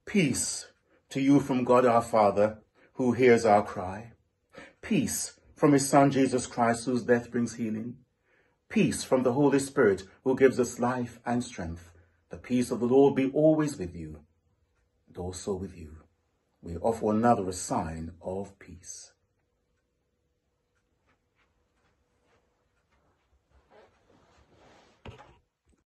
Peace to you from God our Father, who hears our cry. Peace from his Son, Jesus Christ, whose death brings healing. Peace from the Holy Spirit, who gives us life and strength. The peace of the Lord be always with you, and also with you. We offer one another a sign of peace.